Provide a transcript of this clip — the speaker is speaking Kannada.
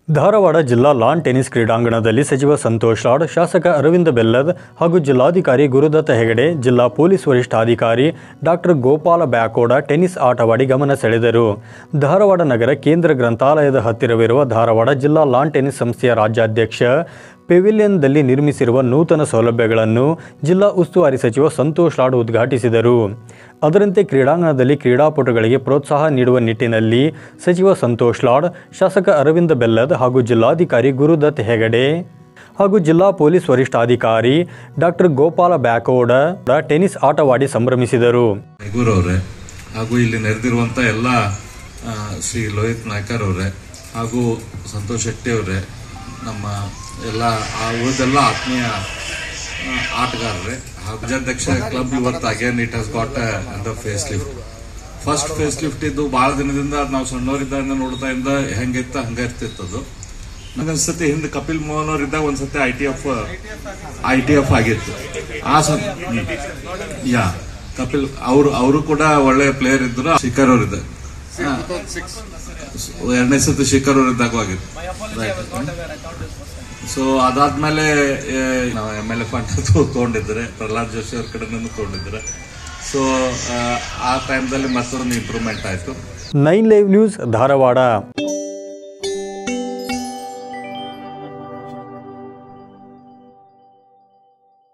ಧಾರವಾಡ ಜಿಲ್ಲಾ ಲಾನ್ ಟೆನಿಸ್ ಕ್ರೀಡಾಂಗಣದಲ್ಲಿ ಸಚಿವ ಸಂತೋಷ್ ಲಾಡ್, ಶಾಸಕ ಅರವಿಂದ ಬೆಲ್ಲದ್ ಹಾಗೂ ಜಿಲ್ಲಾಧಿಕಾರಿ ಗುರುದತ್ತ ಹೆಗಡೆ, ಜಿಲ್ಲಾ ಪೊಲೀಸ್ ವರಿಷ್ಠಾಧಿಕಾರಿ ಡಾಕ್ಟರ್ ಗೋಪಾಲ ಬ್ಯಾಕೋಡ ಟೆನಿಸ್ ಆಟವಾಡಿ ಗಮನ ಸೆಳೆದರು. ಧಾರವಾಡ ನಗರ ಕೇಂದ್ರ ಗ್ರಂಥಾಲಯದ ಹತ್ತಿರವಿರುವ ಧಾರವಾಡ ಜಿಲ್ಲಾ ಲಾನ್ ಟೆನಿಸ್ ಸಂಸ್ಥೆಯ ರಾಜ್ಯಾಧ್ಯಕ್ಷ ಪೆವಿಲಿಯನ್ದಲ್ಲಿ ನಿರ್ಮಿಸಿರುವ ನೂತನ ಸೌಲಭ್ಯಗಳನ್ನು ಜಿಲ್ಲಾ ಉಸ್ತುವಾರಿ ಸಚಿವ ಸಂತೋಷ್ ಲಾಡ್ ಉದ್ಘಾಟಿಸಿದರು. ಅದರಂತೆ ಕ್ರೀಡಾಂಗಣದಲ್ಲಿ ಕ್ರೀಡಾಪಟುಗಳಿಗೆ ಪ್ರೋತ್ಸಾಹ ನೀಡುವ ನಿಟ್ಟಿನಲ್ಲಿ ಸಚಿವ ಸಂತೋಷ್ ಲಾಡ್, ಶಾಸಕ ಅರವಿಂದ ಬೆಲ್ಲದ್ ಹಾಗೂ ಜಿಲ್ಲಾಧಿಕಾರಿ ಗುರುದತ್ ಹೆಗಡೆ ಹಾಗೂ ಜಿಲ್ಲಾ ಪೊಲೀಸ್ ವರಿಷ್ಠಾಧಿಕಾರಿ ಡಾಕ್ಟರ್ ಗೋಪಾಲ ಬ್ಯಾಕೋಡ ಟೆನಿಸ್ ಆಟವಾಡಿ ಸಂಭ್ರಮಿಸಿದರು. ಹಾಗೂ ಇಲ್ಲಿ ನೆರೆದಿರುವಂಥ ಎಲ್ಲ ಶ್ರೀ ಲೋಹಿತ್ ನಾಯ್ಕರ್ ಅವರೇ ಹಾಗೂ ಸಂತೋಷ್ ಶೆಟ್ಟಿ ಅವರೇ, ನಮ್ಮ ಎಲ್ಲ ಉಳಿದೆಲ್ಲ ಆತ್ಮೀಯ ಆಟಗಾರರೇ ಹಾಗೂ ರಾಜ್ಯಾಧ್ಯಕ್ಷ ಕ್ಲಬ್ ಇವತ್ತು again it has got the face lift. First face lift ಇದ್ದು ಭಾಳ ದಿನದಿಂದ ನಾವು ಸಣ್ಣವರಿದ್ದಾಗ ನೋಡ್ತಾ ಇಂದ ಹೆಂಗಿತ್ತ ಹಂಗ ಇರ್ತಿತ್ತದು. ನನಗನ್ಸತಿ ಹಿಂದೆ ಕಪಿಲ್ ಮೋಹನ್ ಅವರಿದ್ದಾಗ ಒಂದ್ಸತಿ ಐ ಟಿ ಎಫ್ ಆಗಿತ್ತು. ಯಾ ಕಪಿಲ್ ಅವರು ಕೂಡ ಒಳ್ಳೆ ಪ್ಲೇಯರ್ ಇದ್ರು. ಶಿಖರ್ ಅವರಿದ್ದ ಎರಡನೇ ಸತಿ ಶಿಖರ್ ಅವರಿದ್ದಾಗ ಆಗಿತ್ತು. ಸೊ ಅದಾದ್ಮೇಲೆ MLA ಫಂಡ್ ತಗೊಂಡಿದ್ದಾರೆ, ಪ್ರಹ್ಲಾದ್ ಜೋಶಿ ಅವ್ರ ಕಡೆ ತಗೊಂಡಿದ್ದಾರೆ. ಸೊ ಆ ಟೈಮ್ದಲ್ಲಿ ಮತ್ತೊಂದು ಇಂಪ್ರೂವ್ಮೆಂಟ್ ಆಯಿತು. 9 ಲೈವ್ ನ್ಯೂಸ್ ಧಾರವಾಡ.